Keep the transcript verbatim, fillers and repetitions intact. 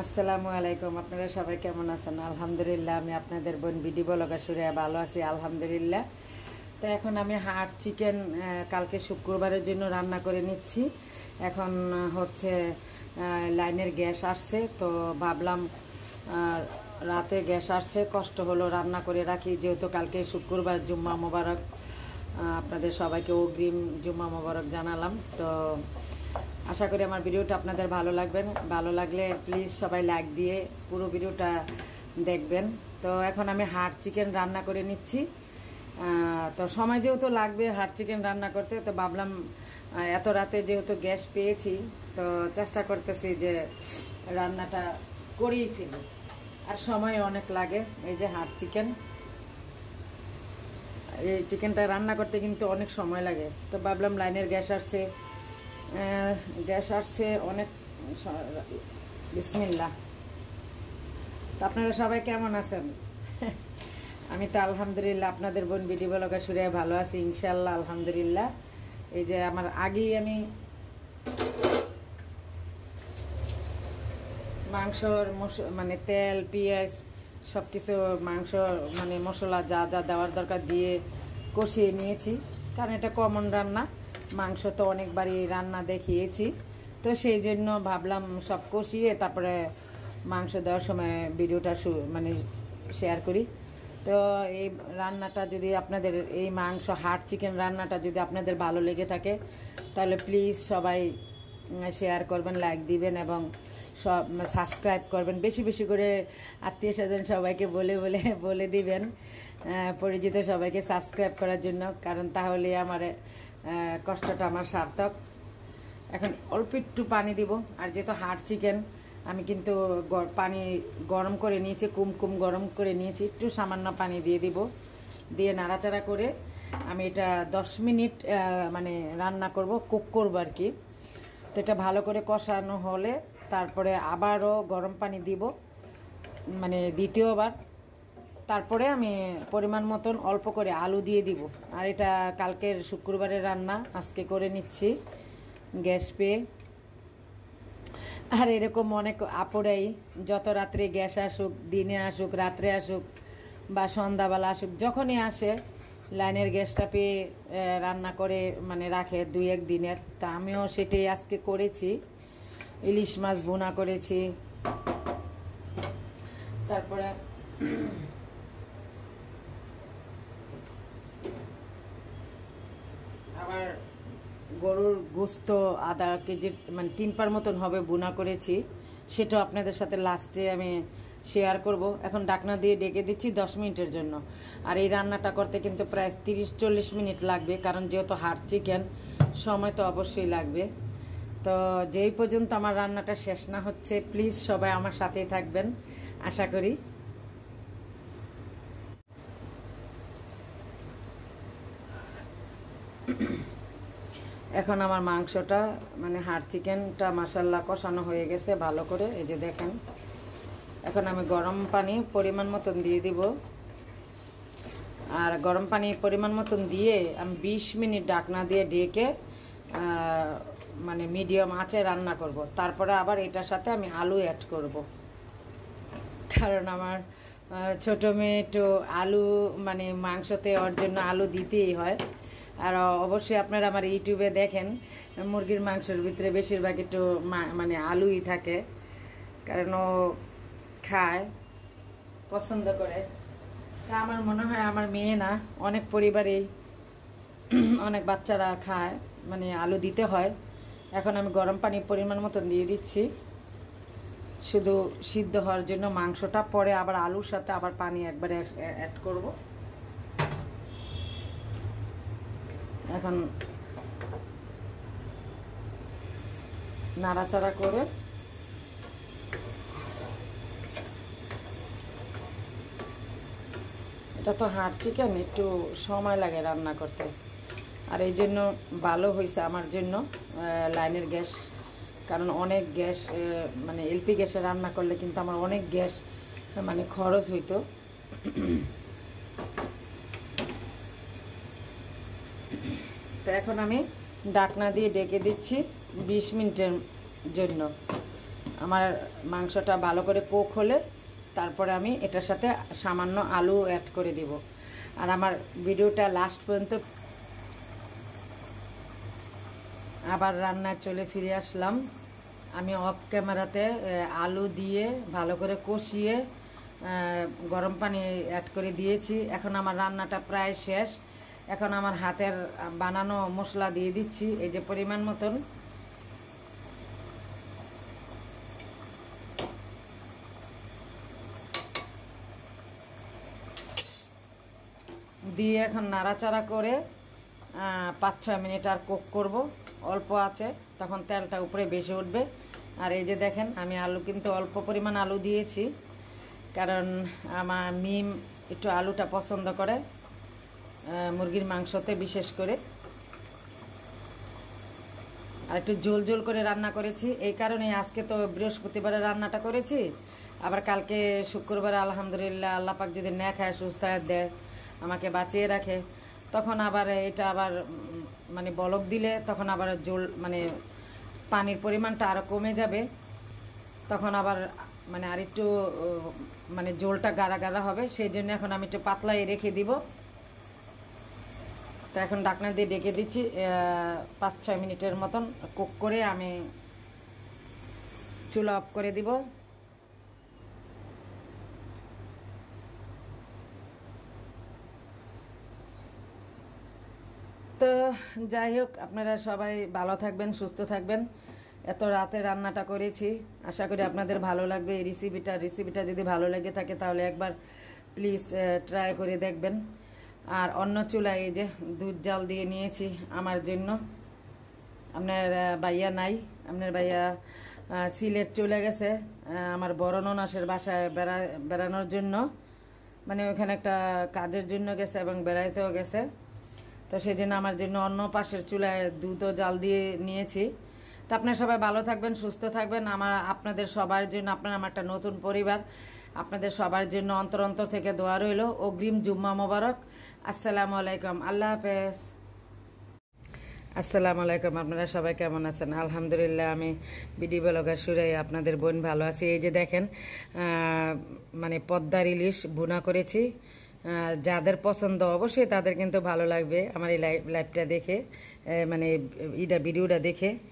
আসসালামু আলাইকুম। আপনারা সবাই কেমন আছেন? আলহামদুলিল্লাহ, আমি আপনাদের বোন বিডি ব্লগার সুরিয়া ভালো আছি আলহামদুলিল্লাহ। তো এখন আমি হাড় চিকেন কালকে শুক্রবারের জন্য রান্না করে নিচ্ছি। এখন হচ্ছে লাইনের গ্যাস আসছে, তো ভাবলাম রাতে গ্যাস আসছে, কষ্ট হলো রান্না করে রাখি, যেহেতু কালকে শুক্রবার জুম্মা মোবারক। আপনাদের সবাইকে অগ্রিম জুম্মা মোবারক জানালাম। তো আশা করি আমার ভিডিওটা আপনাদের ভালো লাগবেন। ভালো লাগলে প্লিজ সবাই লাইক দিয়ে পুরো ভিডিওটা দেখবেন। তো এখন আমি হাড় চিকেন রান্না করে নিচ্ছি। তো সময় যেহেতু লাগবে হাড় চিকেন রান্না করতে, তো ভাবলাম এত রাতে যেহেতু গ্যাস পেয়েছি, তো চেষ্টা করতেছি যে রান্নাটা করেই ফেলি, আর সময় অনেক লাগে। এই যে হাড় চিকেন, এই চিকেনটা রান্না করতে কিন্তু অনেক সময় লাগে। তো ভাবলাম লাইনের গ্যাস আসছে, গ্যাস আসছে অনেক, বিসমিল্লাহ। তো আপনারা সবাই কেমন আছেন? আমি তো আলহামদুলিল্লাহ আপনাদের বোন বিডি ব্লগার সুরিয়া ভালো আছি ইনশাল্লাহ আলহামদুলিল্লাহ। এই যে আমার আগেই আমি মাংসর মানে তেল পেঁয়াজ সব কিছু মাংস মানে মশলা যা যা দেওয়ার দরকার দিয়ে কষিয়ে নিয়েছি, কারণ এটা কমন রান্না। মাংস তো অনেকবারই রান্না দেখিয়েছি, তো সেই জন্য ভাবলাম সব কষিয়ে তারপরে মাংস দেওয়ার সময় ভিডিওটা মানে শেয়ার করি। তো এই রান্নাটা যদি আপনাদের, এই মাংস হাড় চিকেন রান্নাটা যদি আপনাদের ভালো লেগে থাকে, তাহলে প্লিজ সবাই শেয়ার করবেন, লাইক দিবেন এবং সব সাবস্ক্রাইব করবেন। বেশি বেশি করে আত্মীয় স্বজন সবাইকে বলে বলে বলে দিবেন, পরিচিত সবাইকে সাবস্ক্রাইব করার জন্য, কারণ তাহলে আমার কষ্টটা আমার সার্থক। এখন অল্প একটু পানি দিব, আর যেহেতু হাড় চিকেন আমি কিন্তু পানি গরম করে নিয়েছি, কুমকুম গরম করে নিয়েছি, একটু সামান্য পানি দিয়ে দিব, দিয়ে নাড়াচাড়া করে আমি এটা দশ মিনিট মানে রান্না করব, কুক করবো আর কি। তো এটা ভালো করে কষানো হলে তারপরে আবারও গরম পানি দিব, মানে দ্বিতীয়বার। তারপরে আমি পরিমাণ মতন অল্প করে আলু দিয়ে দিব। আর এটা কালকের শুক্রবারের রান্না আজকে করে নিচ্ছি গ্যাস পেয়ে। আর এরকম অনেক আপুরাই যত রাত্রে গ্যাস আসুক, দিনে আসুক, রাত্রে আসুক বা সন্ধ্যাবেলা আসুক, যখনই আসে লাইনের গ্যাসটা পেয়ে রান্না করে মানে রাখে দুই এক দিনের। তা আমিও সেটাই আজকে করেছি, ইলিশ মাছ ভুনা করেছি, তারপরে আবার গরুর গোস্ত আধা কেজির মানে তিন পার মতন হবে ভুনা করেছি, সেটাও আপনাদের সাথে লাস্টে আমি শেয়ার করব। এখন ঢাকনা দিয়ে ডেকে দিচ্ছি দশ মিনিটের জন্য। আর এই রান্নাটা করতে কিন্তু প্রায় তিরিশ চল্লিশ মিনিট লাগবে, কারণ যেহেতু হাড় চিকেন সময় তো অবশ্যই লাগবে। তো যেই পর্যন্ত আমার রান্নাটা শেষ না হচ্ছে, প্লিজ সবাই আমার সাথেই থাকবেন আশা করি। এখন আমার মাংসটা মানে হাড় চিকেনটা মাশাল্লাহ কষানো হয়ে গেছে ভালো করে, এই যে দেখেন। এখন আমি গরম পানি পরিমাণ মতন দিয়ে দিব, আর গরম পানি পরিমাণ মতন দিয়ে আমি বিশ মিনিট ঢাকনা দিয়ে ডেকে মানে মিডিয়াম আঁচে রান্না করব। তারপরে আবার এটার সাথে আমি আলু অ্যাড করব, কারণ আমার ছোটো মেয়ে একটু আলু মানে মাংসতে ওর জন্য আলু দিতেই হয়। আর অবশ্যই আপনারা আমার ইউটিউবে দেখেন মুরগির মাংসের ভিতরে বেশিরভাগ একটু মানে আলুই থাকে, কারণ ও খায়, পছন্দ করে। তা আমার মনে হয় আমার মেয়ে না, অনেক পরিবারেই অনেক বাচ্চারা খায়, মানে আলু দিতে হয়। এখন আমি গরম পানি পরিমাণ মতন দিয়ে দিচ্ছি শুধু সিদ্ধ হওয়ার জন্য মাংসটা, পরে আবার আলুর সাথে আবার পানি একবারে অ্যাড করব। এখন নাড়াচাড়া করে এটা তো হাড় চিকেন, একটু সময় লাগে রান্না করতে। আর এই জন্য ভালো হয়েছে আমার জন্য লাইনের গ্যাস, কারণ অনেক গ্যাস মানে এলপি গ্যাসে রান্না করলে কিন্তু আমার অনেক গ্যাস মানে খরচ হইতো। তো এখন আমি ঢাকনা দিয়ে ডেকে দিচ্ছি বিশ মিনিটের জন্য। আমার মাংসটা ভালো করে কুক হলে তারপরে আমি এটার সাথে সামান্য আলু অ্যাড করে দিব। আর আমার ভিডিওটা লাস্ট পর্যন্ত। আবার রান্নায় চলে ফিরে আসলাম। আমি অফ ক্যামেরাতে আলু দিয়ে ভালো করে কষিয়ে গরম পানি অ্যাড করে দিয়েছি। এখন আমার রান্নাটা প্রায় শেষ। এখন আমার হাতের বানানো মশলা দিয়ে দিচ্ছি, এই যে পরিমাণ মতন। দিয়ে এখন নাড়াচাড়া করে পাঁচ ছয় মিনিট আর কুক করব। অল্প আছে, তখন তেলটা উপরে বেশি উঠবে। আর এই যে দেখেন, আমি আলু কিন্তু অল্প পরিমাণ আলু দিয়েছি, কারণ আমার মিম একটু আলুটা পছন্দ করে মুরগির মাংসতে বিশেষ করে। আর একটু ঝোল ঝোল করে রান্না করেছি, এই কারণে আজকে তো বৃহস্পতিবারে রান্নাটা করেছি। আবার কালকে শুক্রবারে আলহামদুলিল্লাহ আল্লাহ পাক যদি না খায় সুস্থ দেয়, আমাকে বাঁচিয়ে রাখে, তখন আবার এটা আবার মানে বলক দিলে তখন আবার ঝোল মানে পানির পরিমাণটা আরও কমে যাবে, তখন আবার মানে আর একটু মানে ঝোলটা গাঢ়া গাঢ়া হবে। সেই জন্য এখন আমি একটু পাতলাই রেখে দিব। তো এখন ঢাকনা দিয়ে ডেকে দিচ্ছি, পাঁচ ছয় মিনিটের মতন কুক করে আমি চুলা অফ করে দিব। তো যাই হোক, আপনারা সবাই ভালো থাকবেন, সুস্থ থাকবেন। এত রাতে রান্নাটা করেছি, আশা করি আপনাদের ভালো লাগবে এই রেসিপিটা। রেসিপিটা যদি ভালো লেগে থাকে তাহলে একবার প্লিজ ট্রাই করে দেখবেন। আর অন্য চুলায় এই যে দুধ জাল দিয়ে নিয়েছি আমার জন্য। আপনার ভাইয়া নাই, আপনার ভাইয়া সিলেট চলে গেছে আমার বড় ননাসের বাসায় বেড়া বেড়ানোর জন্য, মানে ওখানে একটা কাজের জন্য গেছে এবং বেড়াইতেও গেছে। তো সেই জন্য আমার জন্য অন্য পাশের চুলায় দুধও জাল দিয়ে নিয়েছি। তো আপনারা সবাই ভালো থাকবেন, সুস্থ থাকবেন। আমার আপনাদের সবার জন্য, আপনার আমার একটা নতুন পরিবার, আপনাদের সবার জন্য অন্তর অন্তর থেকে দোয়া রইল। অগ্রিম জুম্মা মোবারক। আসসালামু আলাইকুম, আল্লাহ হাফেজ। আসসালামু আলাইকুম, আপনারা সবাই কেমন আছেন? আলহামদুলিল্লাহ আমি বিডি ব্লগার সুরাই, আপনাদের বোন ভালো আছি। এই যে দেখেন, মানে পদ্মার ইলিশ ভুনা করেছি। যাদের পছন্দ অবশ্যই তাদের কিন্তু ভালো লাগবে আমার এই লাইভ লাইভটা দেখে, মানে ইটা ভিডিওটা দেখে।